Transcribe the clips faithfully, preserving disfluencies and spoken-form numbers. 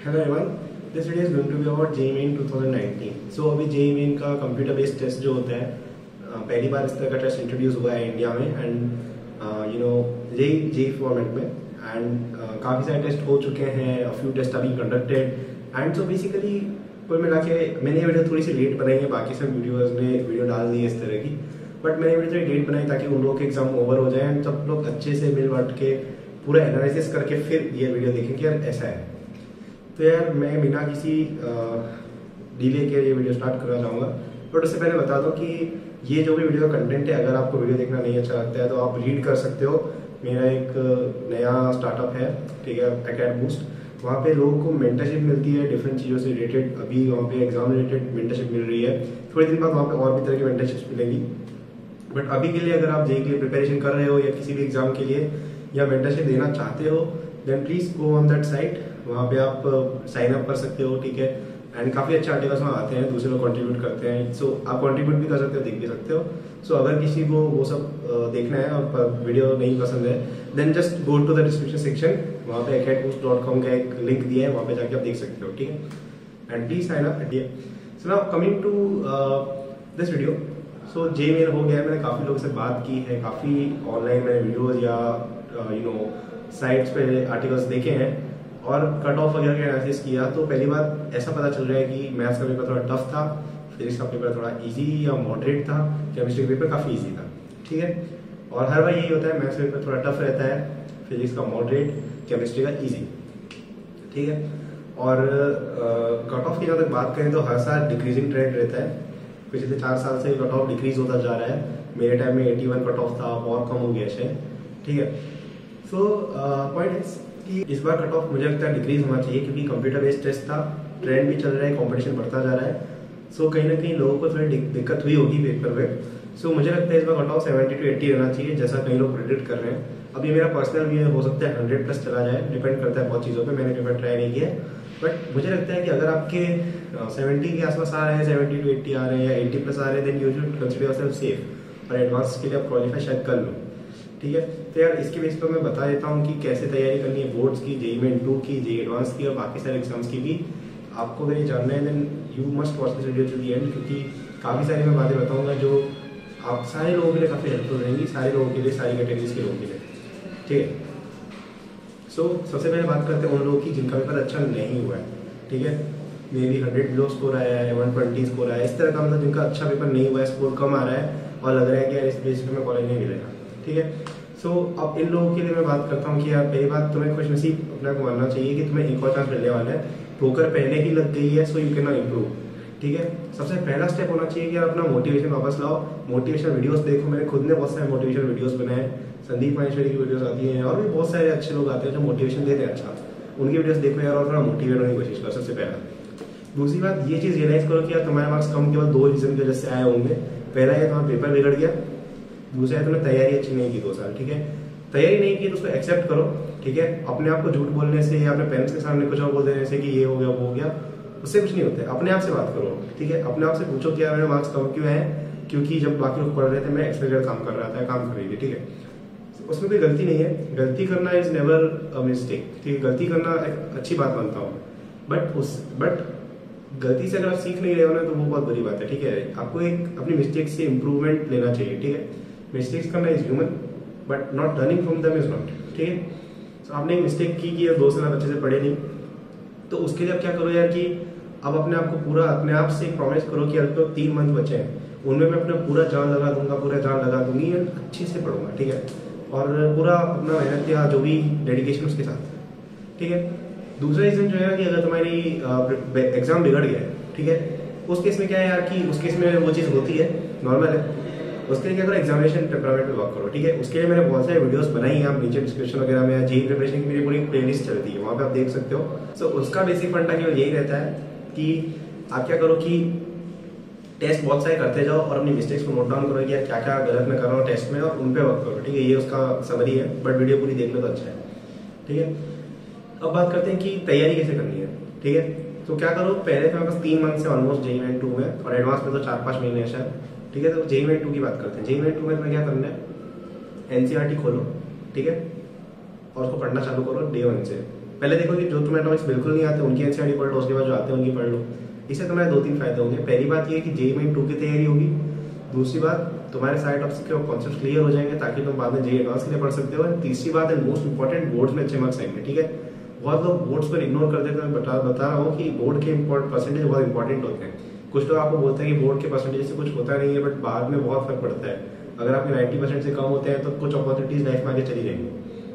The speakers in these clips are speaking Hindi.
Hello everyone, this video is going to be about JEE Main twenty nineteen. So अभी जेईई मेन का कंप्यूटर बेस्ड टेस्ट जो होता है, पहली बार इस तरह का टेस्ट इंट्रोड्यूस हुआ है इंडिया में and you know JEE JEE format में। एंड काफ़ी सारे टेस्ट हो चुके हैं, अ फ्यू टेस्ट अभी कंडक्टेड। एंड सो बेसिकली कुल मिला के मैंने ये वीडियो थोड़ी सी लेट बनाई है, बाकी सब वीडियोज़ ने वीडियो डाल दी है इस तरह की, बट मैंने वीडियो थोड़ी लेट बनाई ताकि उन लोगों के एग्जाम ओवर हो जाए एंड सब लोग अच्छे से मिल बांट के पूरा एनालिसिस करके फिर ये वीडियो देखें कि यार ऐसा है। तो यार मैं बिना किसी डिले के ये वीडियो स्टार्ट करना चाहूँगा, बट उससे पहले बता दो कि ये जो भी वीडियो का कंटेंट है, अगर आपको वीडियो देखना नहीं अच्छा लगता है तो आप रीड कर सकते हो। मेरा एक नया स्टार्टअप है, ठीक है, एकेडमी बूस्ट। वहाँ पे लोगों को मेंटरशिप मिलती है डिफरेंट चीज़ों से रिलेटेड। अभी वहाँ पे एग्जाम रिलेटेड मेंटरशिप मिल रही है, थोड़े दिन बाद वहाँ पे और भी तरह की मेंटरशिप मिलेगी। बट अभी के लिए अगर आप जेईई के लिए प्रिपरेशन कर रहे हो या किसी भी एग्जाम के लिए या मेंटरशिप देना चाहते हो, then please go on that site. वहाँ पे आप साइन अप कर सकते हो, ठीक है। एंड काफ़ी अच्छे आर्टिकल्स वहाँ आते हैं, दूसरे लोग कंट्रीब्यूट करते हैं, सो so, आप कंट्रीब्यूट भी कर सकते हो, देख भी सकते हो। सो so, अगर किसी को वो सब देखना है और वीडियो नहीं पसंद है, then just go to the description section. वहाँ पे एकेडमी बूस्ट डॉट कॉम का एक लिंक दिया है, वहाँ पे जाके आप देख सकते हो, ठीक है। And please sign up. So now coming to this video. So JEE Main हो गया है, मैंने काफ़ी लोगों से बात की है, काफ़ी ऑनलाइन मैंने वीडियोज़ या यू नो साइट्स पे आर्टिकल्स देखे हैं और कट ऑफ वगैरह का एनालिसिस किया। तो पहली बात ऐसा पता चल रहा है कि मैथ्स का पेपर थोड़ा टफ था, फिजिक्स का पेपर थोड़ा इजी या मॉडरेट था, केमिस्ट्री का पेपर काफ़ी इजी था, ठीक है। और हर बार यही होता है, मैथ्स का पेपर थोड़ा टफ रहता है, फिजिक्स का मॉडरेट, केमिस्ट्री का इजी, ठीक है। और कट ऑफ की जहाँ तक बात करें तो हर साल डिक्रीजिंग ट्रेंड रहता है। पिछले चार साल से कट ऑफ डिक्रीज होता जा रहा है। मेरे टाइम में इक्यासी कट ऑफ था, और कम हो गया शायद, ठीक है। सो पॉइंट इज कि इस बार कट ऑफ मुझे लगता है डिक्रीज होना चाहिए, क्योंकि कंप्यूटर बेस्ड टेस्ट था, ट्रेंड भी चल रहा है, कंपटीशन बढ़ता जा रहा है। सो so, कहीं ना कहीं लोगों को थोड़ी दिक्कत हुई होगी पेपर में। सो so, मुझे लगता है इस बार cut off seventy two eighty रहना चाहिए, जैसा कई लोग प्रेडिक्ट कर रहे हैं। अब ये मेरा पर्सनल व्यू हो सकता है हंड्रेड प्लस चला जाए, डिपेंड करता है बहुत चीज़ों पे, मैंने पेपर ट्राई नहीं किया। बट मुझे लगता है कि अगर आपके सेवेंटी के आसपास आ रहे हैं, सेवेंटी टू एट्टी आ रहे हैं या एट्टी प्लस आ रहे हैं, then you should consider yourself safe और एडवांस के लिए आप क्वालिफाई शायद कर लो, ठीक है। तो यार इसके बेस पर मैं बता देता हूँ कि कैसे तैयारी करनी है बोर्ड्स की, जेईई मेन टू की, जेईई एडवांस की और बाकी सारे एग्जाम्स की भी। आपको अगर ये जानना है then you must watch this video to the end, क्योंकि काफ़ी सारी मैं बातें बताऊँगा जो आप सारे लोगों के लिए काफ़ी हेल्पफुल रहेंगी, सारे लोगों के लिए, सारी कैटेगरीज के लोगों के लिए, ठीक है। सो so, सबसे पहले बात करते हैं उन लोगों की जिनका पेपर अच्छा नहीं हुआ है, ठीक है। Maybe hundred below score आया है, वन ट्वेंटी स्कोर आया है, इस तरह का, मतलब जिनका अच्छा पेपर नहीं हुआ है, स्कोर कम आ रहा है और लग रहा है कि यार इस बेस पे में कॉलेज नहीं मिलेगा, ठीक है। सो so, अब इन लोगों के लिए मैं बात करता हूँ कि यार पहली बात, तुम्हें खुश नसीब अपने को मानना चाहिए कि तुम्हें एक और चांस मिलने वाला है। ठोकर पहले ही लग गई है, so you cannot improve, ठीक है। सबसे पहला स्टेप होना चाहिए कि यार अपना मोटिवेशन वापस लाओ, मोटिवेशन वीडियोस देखो। मैंने खुद ने बहुत सारे मोटिवेशन वीडियोस बनाए, संदीप माहेश्वरी की वीडियोस आती हैं और भी बहुत सारे अच्छे लोग आते हैं जो मोटिवेशन देते हैं, अच्छा उनकी वीडियोस देखो यार और थोड़ा मोटिवेट होने की कोशिश करो, सबसे पहला। दूसरी बात ये चीज़ रियलाइज करो कि यार तुम्हारे मार्क्स कम केवल दो रीजन की वजह से आए होंगे। पहला है तुम्हारा पेपर बिगड़ गया, दूसरा है तुमने तैयारी अच्छी नहीं की दो साल, ठीक है। तैयारी नहीं की तो उसको एक्सेप्ट करो, ठीक है। अपने आप को झूठ बोलने से या अपने पेरेंट्स के सामने कुछ और बोल देने से कि ये हो गया वो हो गया, उससे कुछ नहीं होता है। अपने आप से बात करो, ठीक है। अपने आप से पूछो कि यार मेरे मार्क्स कम क्यों हैं, क्योंकि जब बाकी लोग पढ़ रहे थे मैं एक्स्ट्रा काम कर रहा था, काम कर रही थी, ठीक है। उसमें कोई गलती नहीं है, गलती करना इज नेवर अ मिस्टेक, ठीक है। गलती करना एक अच्छी बात मानता हूँ, बट उस बट गलती से अगर आप सीख नहीं रहे हो ना तो वो बहुत बुरी बात है, ठीक है। आपको एक अपनी मिस्टेक से इम्प्रूवमेंट लेना चाहिए, ठीक है। मिस्टेक्स करना is human but not learning from them is not, ठीक है। तो आपने एक मिस्टेक की कि दो साल आप अच्छे से पढ़े नहीं, तो उसके लिए आप क्या करो यार कि अब अपने आप को पूरा, अपने आप से एक प्रॉमिस करो कि अगर तीन मंथ बचे हैं उनमें मैं अपना पूरा जान लगा दूंगा, पूरा जान लगा दूंगी एंड अच्छे से पढ़ूंगा, ठीक है। और पूरा अपना मेहनत या जो भी डेडिकेशन उसके साथ, ठीक है। दूसरा रीजन जो है कि अगर तुम्हारी एग्जाम बिगड़ गया है, ठीक है, उस केस में क्या है यार कि उस केस में वो चीज़ होती है, नॉर्मल है। उसके लिए क्या करो, एग्जामिनेशन टेम्परामेंट पे वर्क करो, ठीक है। उसके लिए मैंने बहुत सारे वीडियोस बनाई हैं, आप नीचे डिस्क्रिप्शन वगैरह में जेईई प्रिपरेशन की मेरी पूरी प्लेलिस्ट चलती है, वहाँ पे आप देख सकते हो। सो so, उसका बेसिक फंडा केवल यही रहता है कि आप क्या करो कि टेस्ट बहुत सारे करते जाओ और अपनी मिस्टेक्स को नोट डाउन करो कि यार क्या क्या गलत मैं कर रहा हूँ टेस्ट में, और उन पे वर्क करो, ठीक है। ये उसका समरी है, बट वीडियो पूरी देख लो तो अच्छा है, ठीक है। अब बात करते हैं कि तैयारी कैसे करनी है, ठीक है। तो क्या करो, पहले तो मेरे पास तीन मंथ से ऑलमोस्ट जेईई मेन टू में, और एडवांस में तो चार पाँच महीने है शायद, ठीक है। तो जेईई मेन टू की बात करते हैं। जेईई मेन टू में तुम्हें क्या करना है, एनसीईआरटी खोलो, ठीक है, और उसको पढ़ना चालू करो डे वन से, पहले देखो कि जो तुम्हें टॉपिक्स बिल्कुल नहीं आते उनकी एनसीईआरटी पढ़ लो, उसके बाद जो आते हैं उनकी पढ़ लो। इससे तुम्हारे दो तीन फायदे होंगे। पहली बात ये कि जेईई मेन टू की तैयारी होगी। दूसरी बात, तुम्हारे सारे टॉपिक्स के कॉन्सेप्ट क्लियर हो जाएंगे ताकि तुम बाद में जेईई एडवांस के लिए पढ़ सकते हो। तीसरी बात है मोस्ट इंपॉर्टेंट, बोर्ड्स में अच्छे मार्क्स आएंगे, ठीक है। बहुत लोग बोर्ड्स पर इग्नोर कर देते हैं, मैं बता बता रहा हूँ कि बोर्ड के परसेंटेज बहुत इंपॉर्टेंट होते हैं। कुछ लोग आपको बोलते हैं कि बोर्ड के परसेंटेज से कुछ होता नहीं है, बट बाद में बहुत फर्क पड़ता है। अगर आपके नाइन्टी परसेंट से कम होते हैं तो कुछ अपॉर्चुनिटीज लाइफ में आगे चली जाएंगी,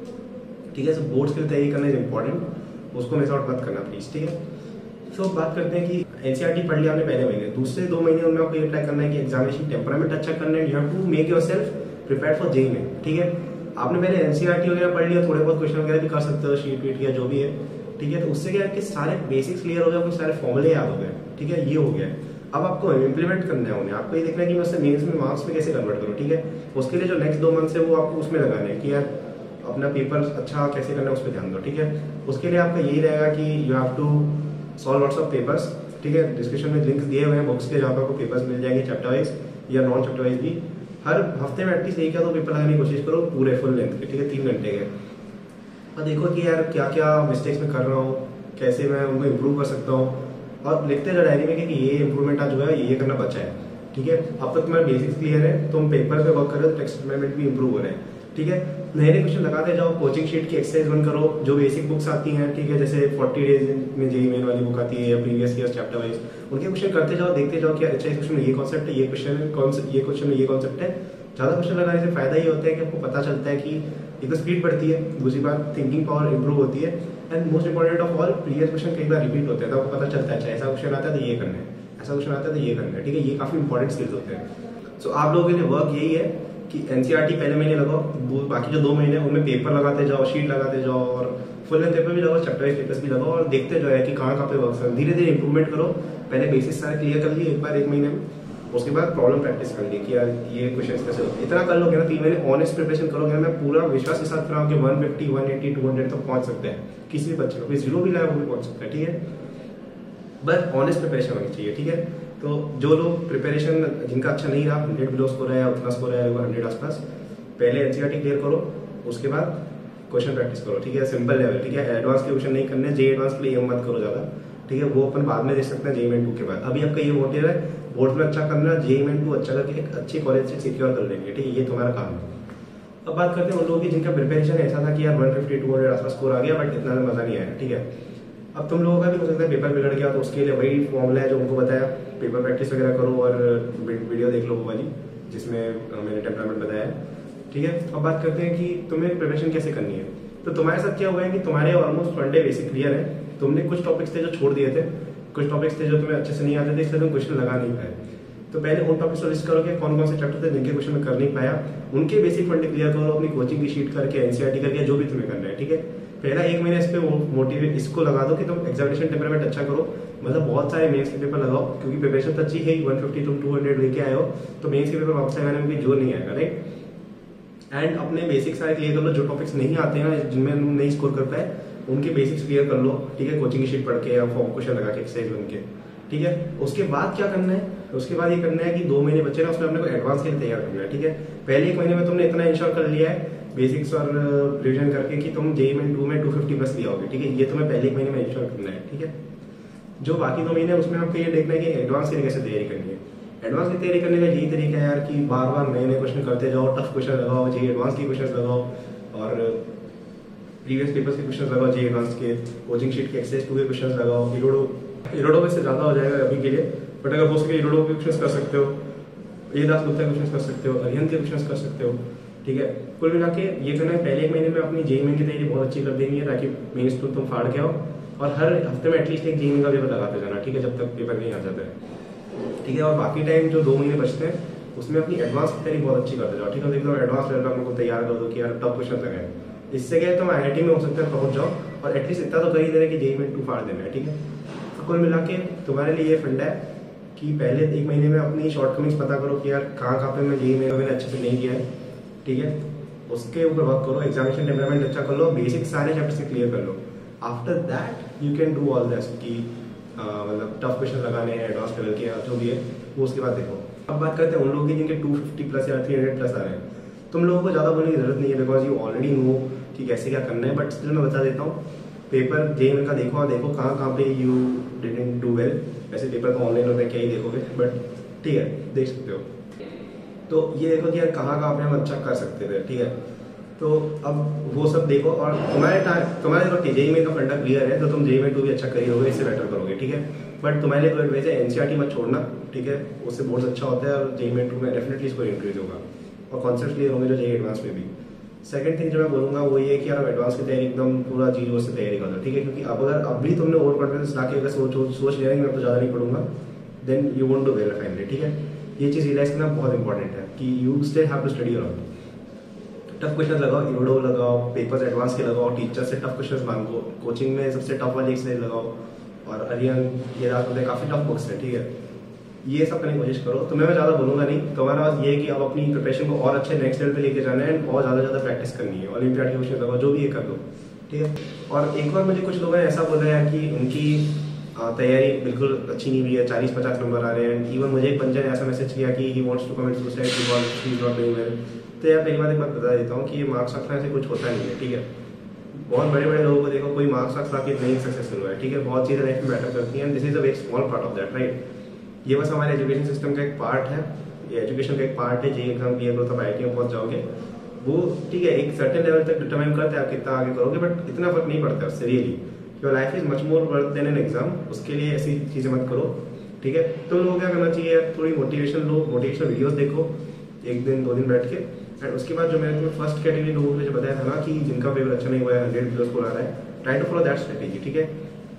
ठीक है। सो बोर्ड्स के लिए तैयारी करना इज इंपॉर्टेंट, उसको मिस आउट मत करना प्लीज, ठीक है। सो so, बात करते हैं कि एनसीईआरटी पढ़ लिया आपने पहले महीने, दूसरे दो महीने उनमें आपको ये ट्राई करना है कि एग्जामिनेशन टेम्परामेंट अच्छा करना है। You have to make yourself prepared for JEE में, ठीक है। आपने पहले एनसीईआरटी वगैरह पढ़ लिया, थोड़े बहुत क्वेश्चन वगैरह भी कर सकते हो, शीट वीट या जो भी है, ठीक है। तो उससे क्या है कि सारे बेसिक्स क्लियर हो गए, कुछ सारे फॉर्मूले याद हो गए, ठीक है। ये हो गया। अब आपको इम्प्लीमेंट करना है उन्हें, आपको ये देखना है कि मैं उससे मेंस में मार्क्स में कैसे कन्वर्ट करूँ, ठीक है। उसके लिए जो नेक्स्ट दो मंथ्स है वो आपको उसमें लगाने हैं कि यार अपना पेपर अच्छा कैसे करना है, उस पर ध्यान दो, ठीक है। उसके लिए आपका यही रहेगा कि you have to solve lots of papers, ठीक है। डिस्क्रिप्शन में लिंक्स दिए हुए हैं बुक्स के, जहाँ पर आपको पेपर्स मिल जाएंगे चैप्टर वाइज या नॉन चैप्टर वाइज भी। हर हफ्ते में एटलीस्ट एक या दो पेपर लगाने की कोशिश करो, पूरे फुल लेंथ के, ठीक है, तीन घंटे के। और देखो कि यार क्या क्या मिस्टेक्स में कर रहा हूँ, कैसे मैं उनको इम्प्रूव कर सकता हूँ, और लिखते जाओ डायरी में कि ये इंप्रूवमेंट आज जो है ये करना बचा है, ठीक है। अब तक तुम्हारे बेसिक्स क्लियर है, तुम पेपर पे वर्क कर रहे हो तो टेक्स्ट एक्सपेरिमेंट भी इंप्रूव हो रहे हैं, ठीक है। नए नए क्वेश्चन लगाते जाओ, कोचिंग शीट की एक्सरसाइज वन करो, जो बेसिक बुक्स आती हैं, ठीक है, जैसे फोर्टी डेज में जेईई मेन वाली बुक आती है या प्रीवियस ईयर चैप्टर वाइज, उनके क्वेश्चन करते जाओ, देखते जाओ कि अच्छा इस क्वेश्चन में ये कॉन्सेप्ट है, ये क्वेश्चन ये क्वेश्चन में ये कॉन्सेप्ट है। ज़्यादा क्वेश्चन लगाने से फायदा ये होता है कि आपको पता चलता है कि एक तो स्पीड बढ़ती है, दूसरी बात थिंकिंग पावर इंप्रूव होती है, and most important of all previous question कई बार रिपीट होते हैं, तो आपको पता चलता है ऐसा क्वेश्चन आता है तो ये करना है, ऐसा क्वेश्चन आता है तो ये करना है, ठीक है। ये काफी इंपॉर्टेंट स्किल्स होते हैं। सो so, आप लोगों के लिए वर्क यही है कि एनसीईआरटी पहले महीने लगाओ, बाकी जो दो महीने उनमें पेपर लगाते जाओ, शीट लगाते जाओ, और फुल लेंथ पेपर भी लगाओ, चैप्टर वाइज पेपर्स भी लगाओ, और देखते जाओ कि कहाँ कहाँ पे वर्क है। धीरे धीरे इंप्रूवमेंट करो। पहले बेसिक्स सारे क्लियर कर लिए एक बार एक महीने में, उसके बाद प्रॉब्लम प्रैक्टिस कर ली कि यार ये क्वेश्चन कैसे होते, इतना कर लोगे ना तीन महीने ऑनेस्ट प्रिपरेशन करोगे, मैं पूरा विश्वास के साथ कर रहा हूँ कि one fifty, one eighty, two hundred तक पहुंच सकते हैं किसी भी बच्चे को, कोई जीरो भी लाया वो भी पहुंच सकता है, ठीक है। बस ऑनेस्ट प्रिपरेशन होनी चाहिए, ठीक है। तो जो लोग प्रिपरेशन जिनका अच्छा नहीं रहा, हंड्रेड बिलो स्कोर है, उतना स्कोर है हंड्रेड आसपास, पहले एनसीईआरटी क्लियर करो, उसके बाद क्वेश्चन प्रैक्टिस करो, ठीक है, सिंपल लेवल, ठीक है। एडवांस के क्वेश्चन नहीं करने, जेईई एडवांस के लिए ये मत करो ज्यादा, ठीक है, वो अपन बाद में देख सकते हैं जेईई मेन टू के बाद। अभी आपका ये मोटिव है बोर्ड में अच्छा करना, जेईई मेन टू अच्छा करके एक अच्छी कॉलेज से सिक्योर कर लेंगे, ठीक है, ये तुम्हारा काम है। अब बात करते हैं उन लोगों की जिनका प्रिपरेशन ऐसा था कि यार वन फिफ्टी, टू हंड्रेड आसपास स्कोर आ गया बट इतना मजा नहीं आया, ठीक है। अब तुम लोगों का भी हो सकता है पेपर बिगड़ गया, तो उसके लिए वही फॉर्मूला है जो उनको बताया, पेपर प्रैक्टिस वगैरह करो और वीडियो देख लो वो वाली जिसमें मैंने टेम्परामेंट बताया है, ठीक है। अब बात करते हैं कि तुम्हें प्रिपरेशन कैसे करनी है। तो तुम्हारे साथ क्या हुआ है कि तुम्हारे almost one day basic clear है, तुमने कुछ टॉपिक्स थे जो छोड़ दिए थे, कुछ टॉपिक्स थे जो तुम्हें अच्छे से नहीं आते थे, इसलिए तुम क्वेश्चन लगा नहीं पाए। तो पहले उन टॉपिक्स को लिस्ट करो कि कौन कौन से चैप्टर थे जिनके क्वेश्चन में कर नहीं पाया, उनके बेसिक फंडे क्लियर करो, अपनी कोचिंग की शीट करके, एनसीईआरटी करके, जो भी तुम्हें करना है, ठीक है। पहला एक महीने इस पे मोटिवेट इसको लगा दो कि तुम एग्जामिनेशन टेम्परामेंट अच्छा करो, मतलब बहुत सारे मेंस के पेपर लगाओ, क्योंकि प्रिपरेशन तो अच्छी है, वन फिफ्टी तुम टू हंड्रेड लेके आए हो, तो मेंस के पेपर वापस लगाने में भी जोर नहीं आएगा, राइट। एंड अपने बेसिक्स सारे क्लियर कर लो, जो टॉपिक्स नहीं आते हैं जिनमें तुम नहीं स्कोर कर पाए उनके बेसिक्स क्लियर कर लो, ठीक है, कोचिंग की शीट पढ़ के या फॉर्म क्वेश्चन लगा के एक्सरसाइज बन के, ठीक है। उसके बाद क्या करना है, उसके बाद ये करना है कि दो महीने बच्चे ना उसमें अपने को एडवांस के लिए तैयार करना है, ठीक है। पहले एक महीने में तुमने इतना इंश्योर कर लिया है बेसिक्स और रिविजन करके कि तुम जेईई मेन टू में टू फिफ्टी प्लस लिया होगे, ठीक है, ये तुम्हें पहले एक महीने में इंश्योर करना है, ठीक है। जो बाकी दो महीने उसमें आपको ये देखना है कि एडवांस के लिए कैसे तैयारी करनी है। एडवांस की तैयारी करने का यही तरीका है यार कि बार बार नए नए क्वेश्चन करते जाओ, टफ क्वेश्चन लगाओ, जेईई एडवांस के क्वेश्चन लगाओ, और प्रीवियस पेपर्स के क्वेश्चन लगाओ, जेईई एडवांस के, कोचिंग शीट के एक्सरसाइज टू के क्वेश्चन लगाओ। इरोडो इरोडो में से ज्यादा हो जाएगा अभी के लिए, बट अगर हो सके इरोडो के क्वेश्चन कर सकते हो, ये दास गुप्ता के क्वेश्चन कर सकते हो, अरिहंत के क्वेश्चन कर सकते हो, ठीक है। कुल मिला के ये करना है, पहले एक महीने में अपनी जेईई मेन की तैयारी बहुत अच्छी कर देनी है ताकि मेंस तो तुम फाड़ के आओ, और हर हफ्ते में एटलीस्ट एक जेईई का पेपर लगाते जाना, ठीक है, जब तक पेपर नहीं आ जाता है, ठीक है। और बाकी टाइम जो दो महीने बचते हैं उसमें अपनी एडवांस की तैयारी बहुत अच्छी करते जाओ, ठीक है। एकदम एडवांस लेवल पर तैयार कर दो कि यार टफ क्वेश्चन लगाए, इससे क्या है तुम आईआईटी में हो सकता है पहुंच जाओ, और एटलीस्ट इतना तो कर ही देना कि जेईई मेन टू फाड़ देना है, ठीक है। तो कुल मिला के तुम्हारे लिए ये फंडा है कि पहले एक महीने में अपनी शॉर्टकमिंग्स पता करो कि यार कहाँ कहाँ पे मैं जेईई मेन मैंने अच्छे से नहीं किया है, ठीक है, उसके ऊपर वर्क करो, एग्जामिनेशन टेम्परामेंट अच्छा कर लो, बेसिक सारे चैप्टर से क्लियर कर लो। After that you can do all this कि मतलब टफ क्वेश्चन लगाने हैं एडवांस लेवल के जो भी है वो उसके बाद देखो। अब बात करते हैं उन लोगों की जिनके टू फिफ्टी प्लस या थ्री हंड्रेड प्लस आ रहे हैं। तुम लोगों को ज़्यादा बोलने की जरूरत नहीं है बिकॉज यू ऑलरेडी नो कि कैसे क्या करना है, बट स्टिल मैं बता देता हूँ पेपर जे मेन का देखो और देखो कहाँ कहाँ पे यू डिडंट डू वेल। वैसे पेपर तो ऑनलाइन होता है, क्या ही देखोगे, बट ठीक है देख सकते हो। तो ये देखो कि यार कहाँ कहाँ पे हम अच्छा कर सकते थे, ठीक है। तो अब वो सब देखो और तुम्हारे टाइम तुम्हारे देखो जेई मेन का फंडा क्लियर है तो तुम जेई मेन टू भी अच्छा कर ही होगे, इससे बेटर करोगे, ठीक है। बट तुम्हारे लिए तो एडवाइस है एनसीईआरटी मत छोड़ना, ठीक है, उससे बहुत अच्छा होता है और जेई मेन टू में डेफिनेटली इसको इंक्रीज होगा और कॉन्सेप्ट क्लियर होंगे जो जेई एडवांस में भी। सेकंड थिंग जो मैं बोलूंगा वो ये कि यार एडवांस की तैयारी एकदम पूरा जीरो से तैयारी कर लो, ठीक है, क्योंकि अब अगर अब भी तुमने ओवर कॉन्फिडेंस ला के अगर सोच सोच लिया कि मैं तो ज़्यादा नहीं पढ़ूंगा, then you won't do well finally, ठीक है। ये चीज़ रियलाइज करना बहुत इंपॉर्टेंट है कि you still have to study around. Tough question लगाओ, यूडो लगाओ, पेपर्स एडवांस के लगाओ, टीचर से टफ क्वेश्चन मांगो, कोचिंग में सबसे टफ वाली एक्सरसाइज लगाओ और अरियन ये रात होते काफ़ी टफ बुक्स है, ठीक है। ये सब करने की कोशिश करो। तो मैं ज़्यादा बोलूँगा नहीं, तुम्हारा पास ये है कि आप अपनी प्रिपरेशन को और अच्छे नेक्स्ट लेवल पे लेके जाना है एंड बहुत ज़्यादा ज़्यादा प्रैक्टिस करनी है। ओलंपियाड के क्वेश्चन लगाओ, जो भी ये कर दो, ठीक है। और एक बार मुझे कुछ लोगों ने ऐसा बोला है कि उनकी तैयारी बिल्कुल अच्छी नहीं हुई है, चालीस पचास नंबर आ रहे हैं। इवन मुझे एक बंदे ने ऐसा मैसेज किया कि he wants to commit suicide because he is not doing well. तो यार पहली बात एक बात बता देता हूँ कि ये मार्क्स रखना ऐसे कुछ होता नहीं है, ठीक है। बहुत बड़े बड़े लोगों को देखो, कोई मार्क्स रख के नहीं सक्सेसफुल हुआ है, ठीक है। बहुत चीज़ें लाइफ में मैटर करती हैं, this is a very small part of that, right. ये बस हमारे एजुकेशन सिस्टम का एक पार्ट है, ये एजुकेशन का एक पार्ट है। जे एग्जाम क्लियर करो तब आई आई टी में पहुंच जाओगे, वो ठीक है एक सर्टेन लेवल तक डिटरमाइन करते हैं आप कितना आगे करोगे, बट इतना फर्क नहीं पड़ता उससे really. Your life is much more worth than an exam. उसके लिए ऐसी चीज़ें मत करो, ठीक है। तो लोगों को क्या करना चाहिए, थोड़ी मोटिवेशन लो, मोटिवेशनल वीडियोस देखो एक दिन दो दिन बैठ के, एंड उसके बाद जो मैंने तुम्हें फर्स्ट कैटेगरी लोगों को जो बताया था ना कि जिनका पेपर अच्छा नहीं हुआ है, हंड्रेड वीडियोस को आ रहा है, try to follow that strategy, ठीक है।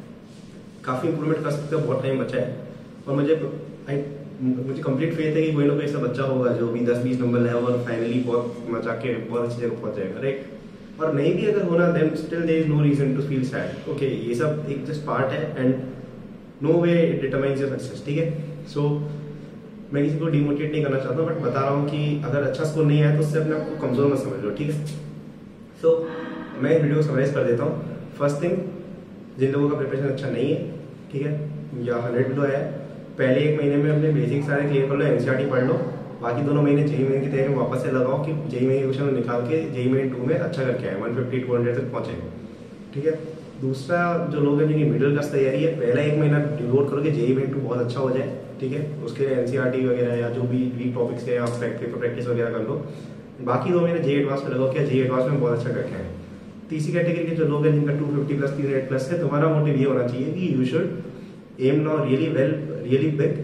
काफ़ी इंप्रूवमेंट कर सकते हो, बहुत टाइम बचा है। और मुझे आई मुझे कंप्लीट फेथ है कि कोई ना कोई ऐसा बच्चा होगा जो भी दस बीस नंबर लाएगा और फाइनली बहुत मचा के बहुत अच्छी जगह पहुंच जाएगा, राइट। और नहीं भी अगर होना, then still there is no reason to feel sad, okay. ये सब एक जस्ट पार्ट है and no way it determines your success, ठीक है। सो मैं किसी को डिमोटिवेट नहीं करना चाहता हूँ, बट बता रहा हूँ कि अगर अच्छा स्कोर नहीं आया तो उससे अपने आप को कमजोर मत समझ लो, ठीक है। सो so, मैं इस वीडियो को समराइज कर देता हूँ। फर्स्ट थिंग, जिन लोगों का प्रिपरेशन अच्छा नहीं है, ठीक है, या हंड्रेड वीडियो आया है, पहले एक महीने में अपने बेसिक सारे क्लियर कर लो, एनसीईआरटी पढ़ लो। बाकी दोनों महीने जेई मेन की तैयारी में वापस से लगाओ कि जेई मेन क्वेश्चन निकाल के जेई मेन टू में अच्छा करके आए, वन फिफ्टी टू हंड्रेड तक पहुंचे, ठीक है। दूसरा, जो लोग हैं जिनकी मिडिल क्लास तैयारी है, पहला एक महीना डिवोट करोगे जेई मेन टू बहुत अच्छा हो जाए, ठीक है। उसके लिए एनसीईआरटी वगैरह या जो भी वीक टॉपिक्स है आप पेपर प्रैक्टिस वगैरह कर लो। बाकी दो महीने जेई एडवांस में लगाओ, क्या जेई एडवांस में बहुत अच्छा करके आए। तीसरी कैटेगरी के जो लोग हैं जिनका टू फिफ्टी प्लस तीन हंड्रेड प्लस है, तुम्हारा मोटिव ये होना चाहिए कि you should aim now really well, really big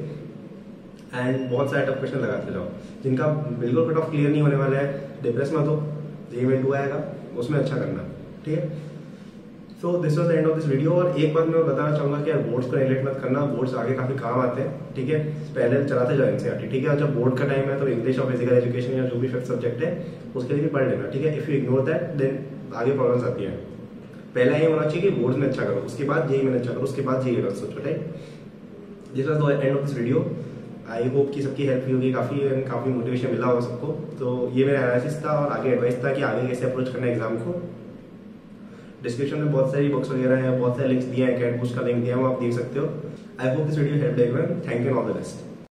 एंड बहुत सारे टफ क्वेश्चन लगाते जाओ। जिनका बिल्कुल कट ऑफ क्लियर नहीं होने वाला है, डिप्रेस मत हो, जेई मेन टू आएगा उसमें अच्छा करना, ठीक है। So this was the end of this video. और एक बात मैं बताना चाहूंगा कि यार बोर्ड्स को नेगलेक्ट मत करना, बोर्ड्स आगे काफी काम आते हैं, ठीक है। पहले चलाते जाओ एनसीईआरटी, ठीक है। और जब बोर्ड का टाइम है तो इंग्लिश और फिजिकल एजुकेशन या जो भी फिफ्थ सब्जेक्ट है उसके लिए भी पढ़ लेना, ठीक है। If you ignore that then आगे प्रॉब्लम्स आती है। पहला ये होना चाहिए कि बोर्ड्स में अच्छा करो, उसके बाद जेई में अच्छा करो, उसके बाद जेई एडवांस सोचो, right. This was the end of this video. I hope कि सबकी हेल्प होगी, काफ़ी काफ़ी मोटिवेशन मिला होगा सबको। तो ये मेरा एनालिसिस था और आगे एडवाइस था कि आगे कैसे अप्रोच करना है एग्जाम को। डिस्क्रिप्शन में बहुत सारी बुक्स वगैरह हैं, बहुत सारे लिंक्स दिए हैं, कैट बूस्ट का लिंक दिया है, वो आप देख सकते हो। I hope this video help everyone. Thank you and all the best.